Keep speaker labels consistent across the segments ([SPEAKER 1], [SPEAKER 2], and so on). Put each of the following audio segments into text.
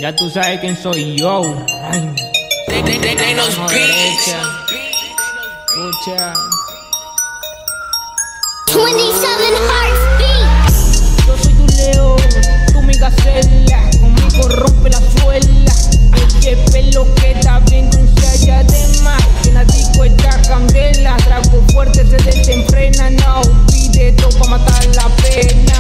[SPEAKER 1] Ya tú sabes quién soy yo. Ay. Mano derecha. Escucha.
[SPEAKER 2] 27 Hearts
[SPEAKER 1] Yo soy tu león, tú mi gacela. Conmigo rompe la suela. Ese pelo queda bien con saya de más. Que nadie cuesta candela. Trago fuerte se desenfrena. No pide todo pa' matar la pena.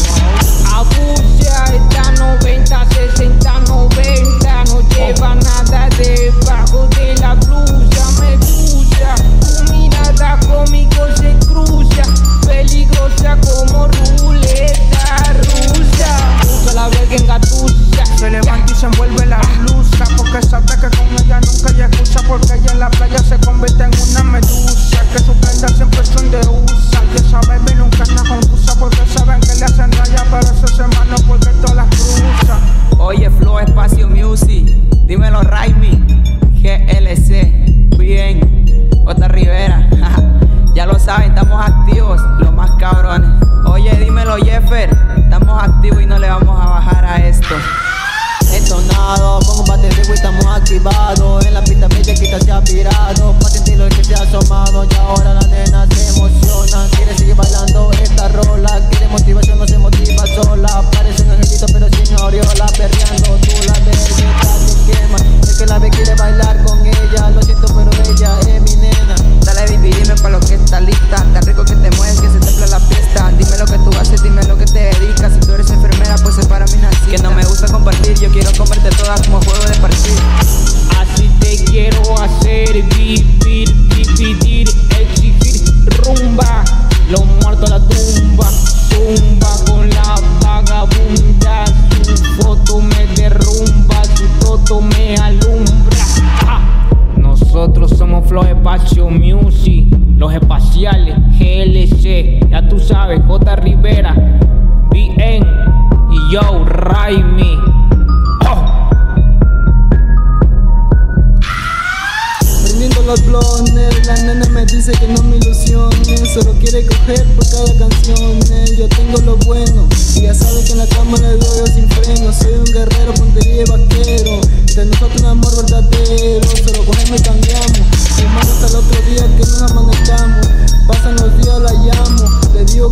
[SPEAKER 1] Abusa, está 90, 60, 90. No lleva nada debajo de la blusa. Medusa, tu mirada conmigo se cruza. Peligrosa como ruleta rusa. Usa la verga en gatusa.
[SPEAKER 3] Se levanta y se envuelve la blusa, porque sabe que con ella nunca ella escucha, porque ella en la playa se convierte en una medusa, que sus prendas siempre son de usa. Y esa baby nunca anda confusa, porque saben que le hacen raya, pero eso se mano porque todas las cruza.
[SPEAKER 4] Oye, Flow Espacio Music, dímelo Raimi, GLC, bien, J Rivera, ya lo saben, estamos activos, los más cabrones. Oye, dímelo Jeffer, estamos activos y no le vamos a bajar a esto.
[SPEAKER 5] Entonado, como patente y estamos activados. En la pista mi chiquita se ha pirado. Patente lo que se ha asomado. Y ahora la nena se emociona. Quiere seguir bailando esta rola. Quiere motivación, no se motiva sola. Parece un angelito pero sin aureola. Perreando, tú la ves y esta te quema. El que la ve quiere bailar con ella. Lo siento pero ella es mi nena.
[SPEAKER 4] Dale baby, dime pa' lo que está lista. Tan rico que te mueves, que se templa la fiesta. Dime lo que tú haces, dime lo que te dedicas. Si tú eres enfermera, pues es para mí nacida. Que no me gusta compartir, yo quiero comerte todas como juego de partido.
[SPEAKER 1] Así te quiero hacer vivir, dividir, exigir rumba. Los muertos a la tumba, tumba con la vagabunda. Su foto me derrumba, su toto me alumbra. Nosotros somos Flow Espacio Music, los espaciales, GLC, ya tú sabes, J Rivera, BN y yo, Raimi.
[SPEAKER 5] Prendiendo los blones, la nena me dice que no me ilusione. Solo quiere coger por cada canción. Yo tengo lo bueno y ya sabe que en la cama le doy yo sin freno. Soy un guerrero, puntería y vaquero. De nosotros un amor verdadero. Solo cogemos y cambiamos. Fumamos hasta el otro día que nos amanezcamos. Pasan los días, la llamo. Le digo